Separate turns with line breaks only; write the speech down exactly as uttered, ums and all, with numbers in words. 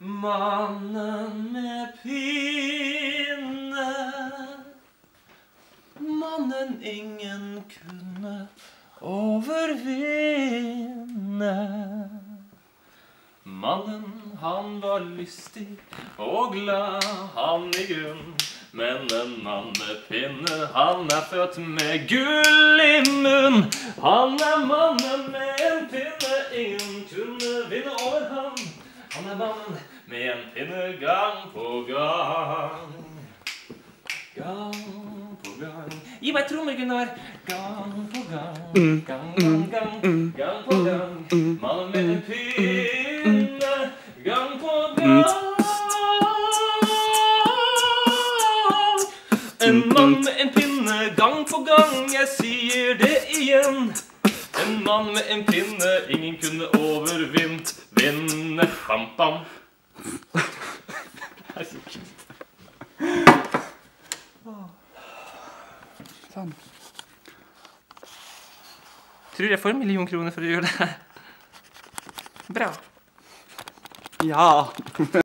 Mannen med pinne, mannen ingen kunne overvinne. Mannen, han var lystig og glad, han i grunn. Men en mann med pinne, han er født med gull i munn. Han er mannen med en pinne, ingen kunne vinne over ham. Han er mannen med en pinne gang på gang. Gang på gang. Gi meg trommer, Gunnar. Gang på gang. Gang, gang, gang. Gang på gang. Mannen med en pinne. Gang på gang. En mann med en pinne. Gang på gang. Jeg sier det igjen. En mann med en pinne. Ingen kunne overvint. Vinne. Bam, bam. Det er så kult.
Sånn.
Tror jeg får en million kroner for å gjøre det her. Bra.
Ja.